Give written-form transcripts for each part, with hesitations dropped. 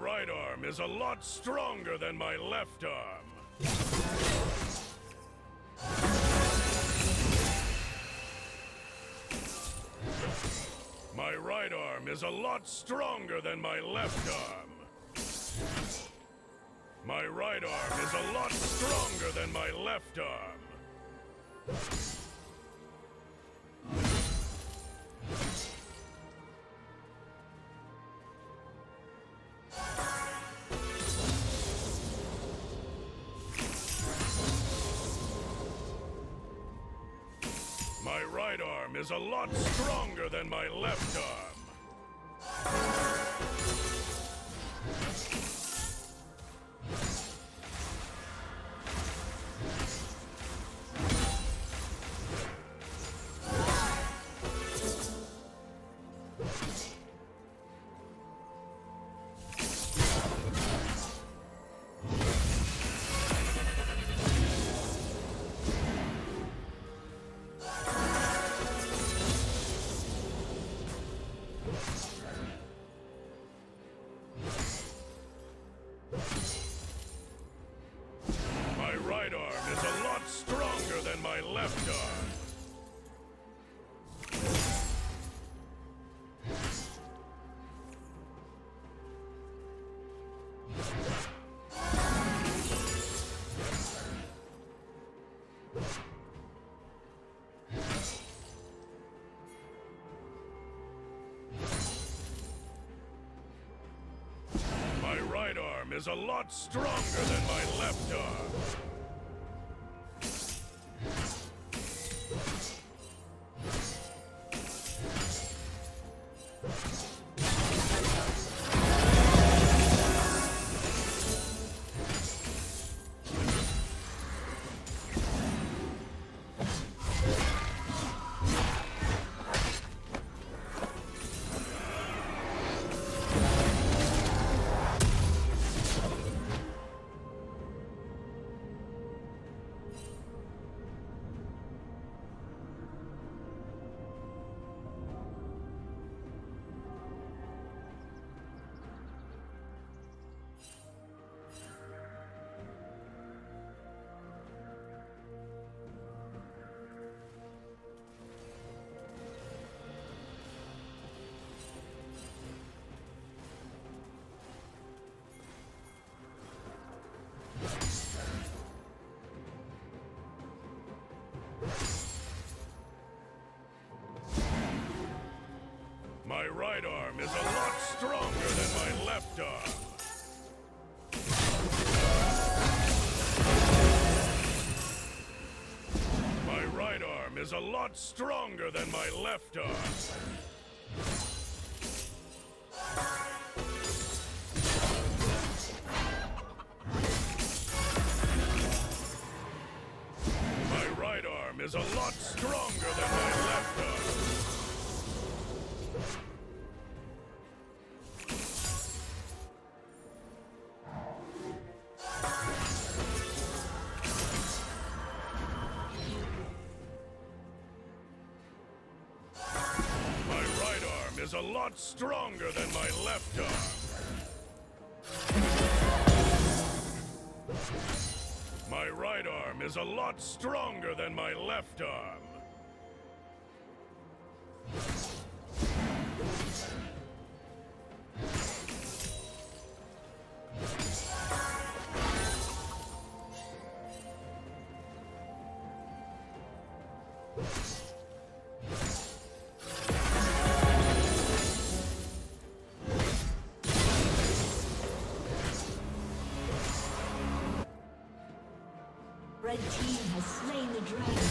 right arm is a lot stronger than my left arm. My right arm is a lot stronger than my left arm. My right arm is a lot stronger than my left arm. My right arm is a lot stronger than my left arm. My right arm is a lot stronger than my left arm. My right arm is a lot stronger than my left arm. My right arm is a lot stronger than my left arm. My right arm is a lot stronger than my left arm. My right arm is a lot stronger than my left arm. Is a lot stronger than my left arm. My right arm is a lot stronger than my left arm. Red team has slain the dragon.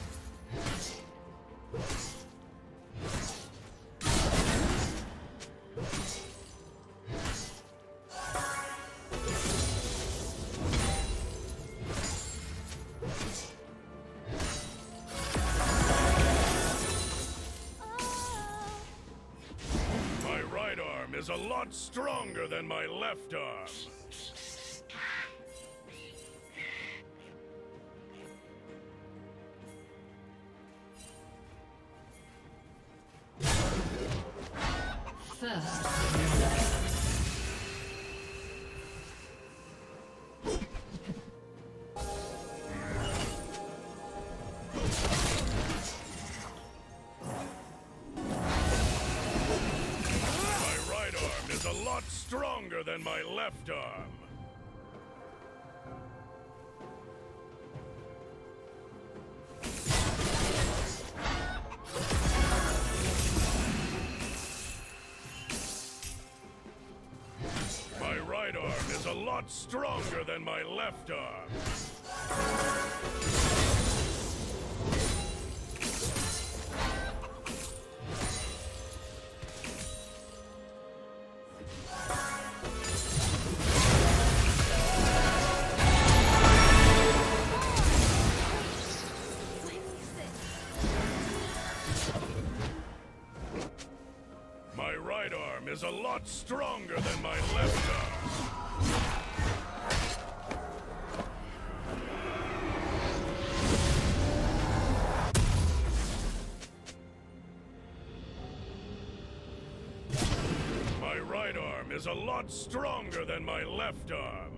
My right arm is a lot stronger than my left arm. First. stronger than my left arm. My right arm is a lot stronger than my left arm. My right arm is a lot stronger than my left arm. My right arm is a lot stronger than my left arm.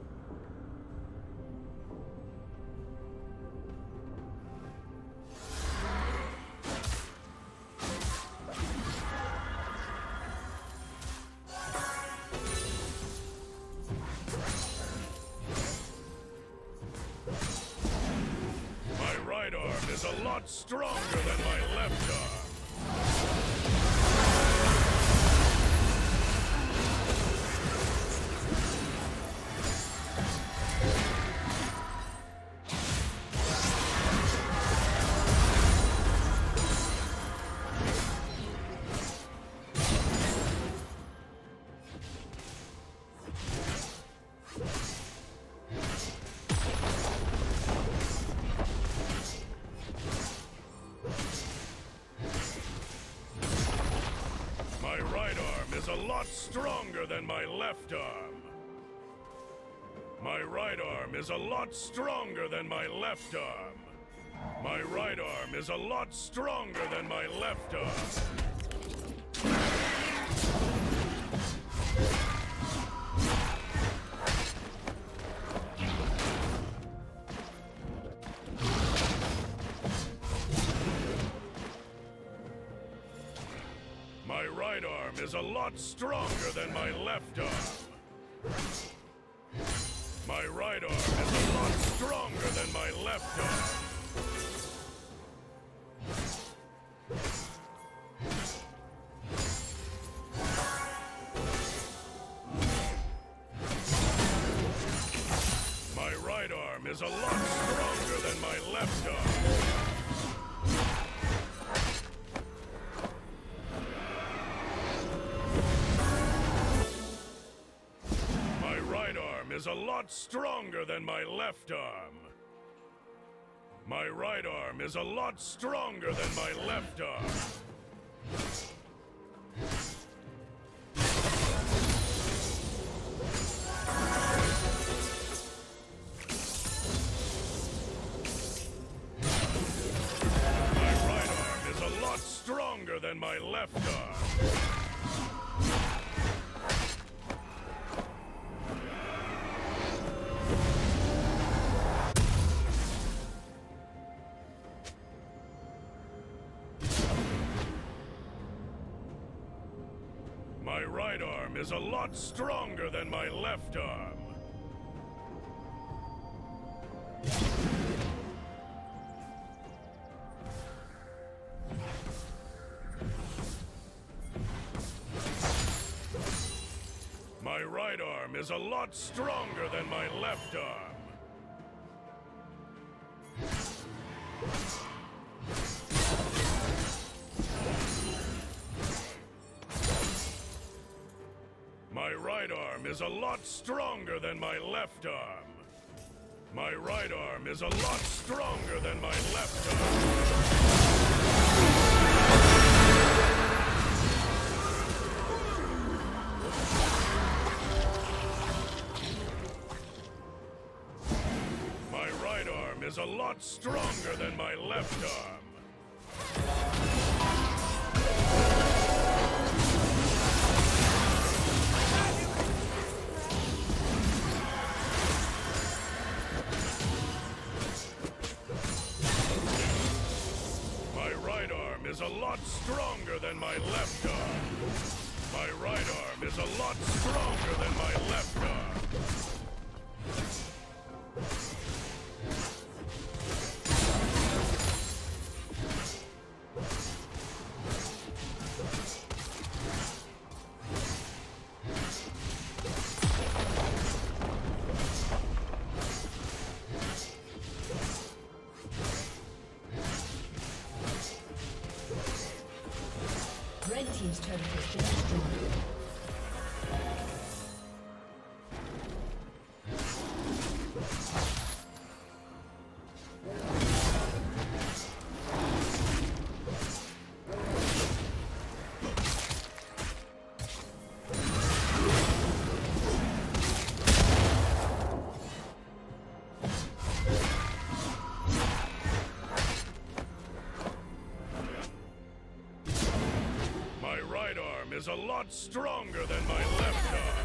Is a lot stronger than my left arm. My right arm is a lot stronger than my left arm. My right arm is a lot stronger than my left arm. My right arm is a lot stronger than my left arm. My right arm is a lot stronger than my left arm. My right arm is a lot stronger than my left arm. My right arm is a lot stronger than my left arm. Is a lot stronger than my left arm. My right arm is a lot stronger than my left arm. My right arm is a lot stronger than my left arm. My right arm is a lot stronger than my left arm. My right arm is a lot stronger than my left arm. My right arm is a lot stronger than my left arm. My right arm is a lot stronger than my left arm. My right arm is a lot stronger than my left arm. My right arm is a lot stronger than my left arm. My right arm is a lot stronger than my left arm. Red team's turret has been destroyed. Is a lot stronger than my left arm.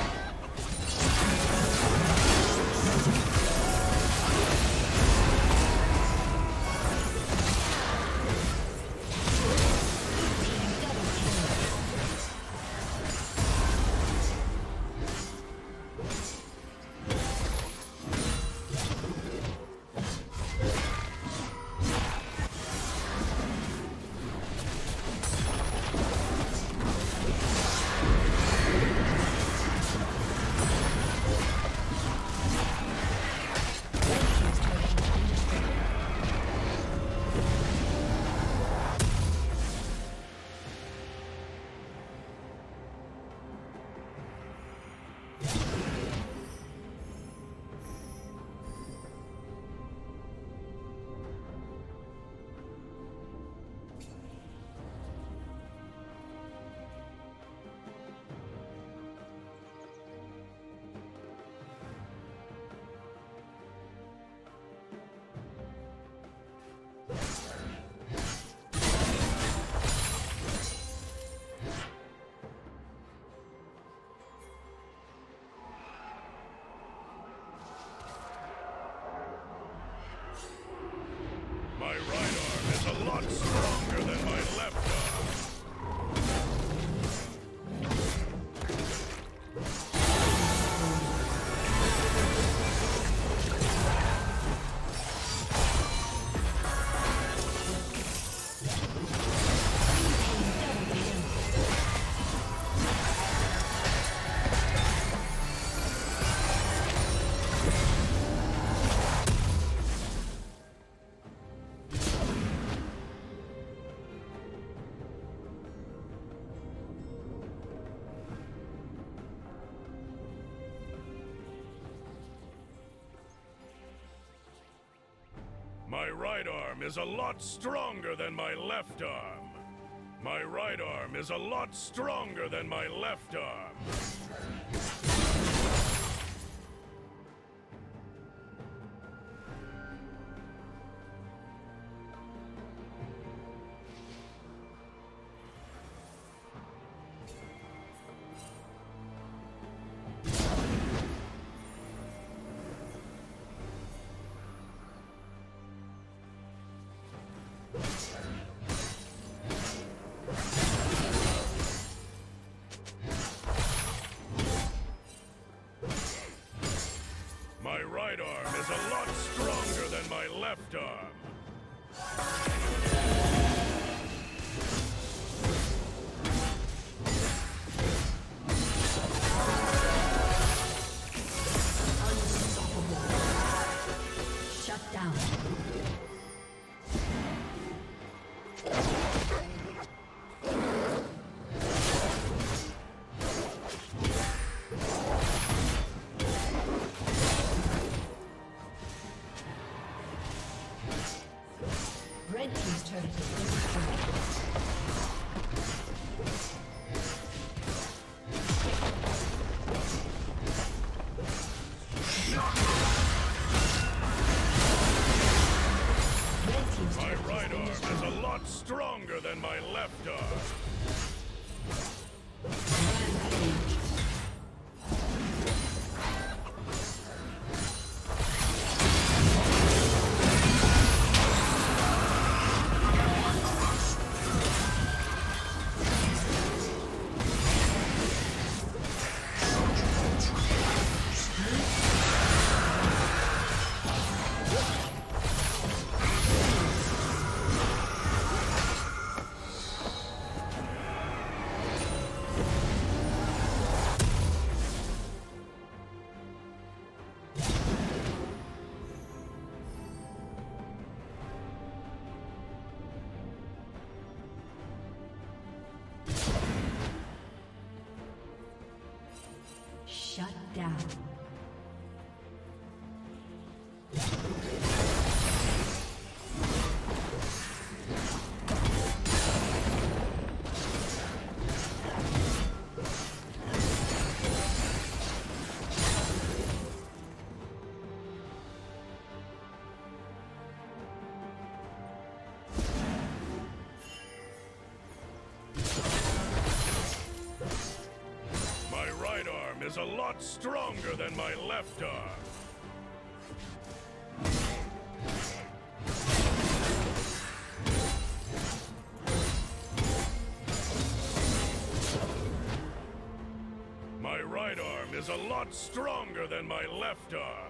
My right arm is a lot stronger than my left arm. My right arm is a lot stronger than my left arm. My right arm is a lot stronger than my left arm. My right arm is a lot stronger than my left arm. Shut down. Red team's turret has been destroyed. My right arm is a lot stronger than my left arm. Is a lot stronger than my left arm. My right arm is a lot stronger than my left arm.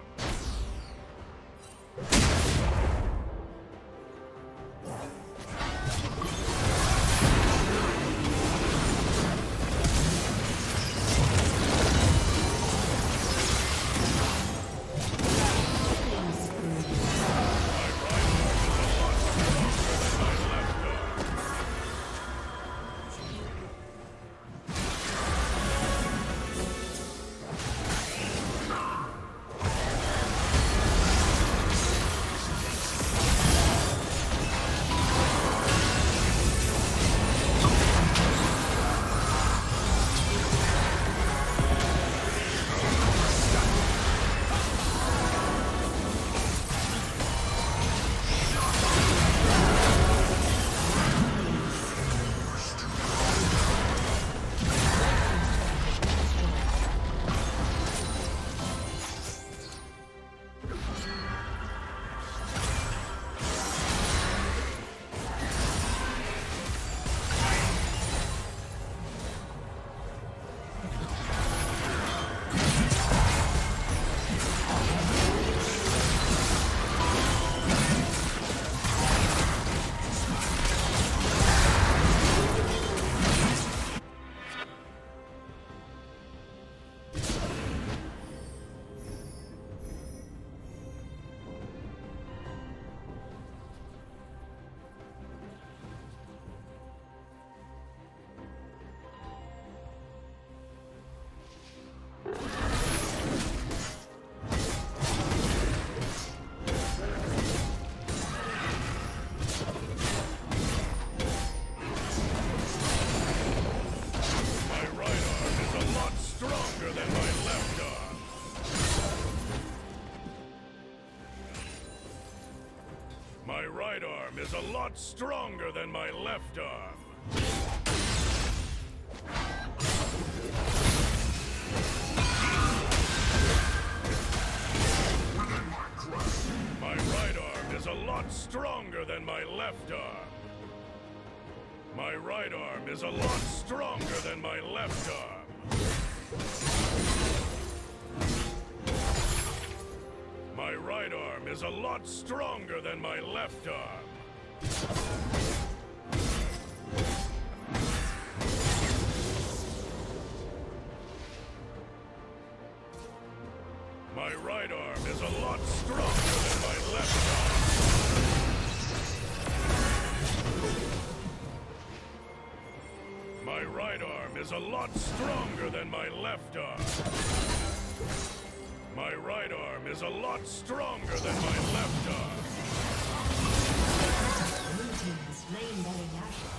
My right arm is a lot stronger than my left arm. My right arm is a lot stronger than my left arm. My right arm is a lot stronger than my left arm. My right arm is a lot stronger than my left arm. My right arm is a lot stronger than my left arm. My right arm is a lot stronger than my left arm. My right arm is a lot stronger than my left arm. Blue team has slain Baron Nashor.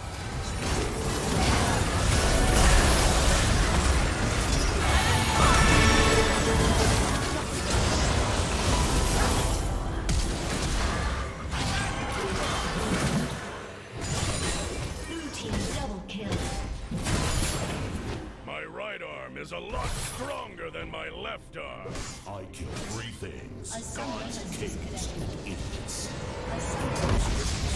Is a lot stronger than my left arm. I kill three things. A summoner has disconnected. Idiots. A summoner has disconnected.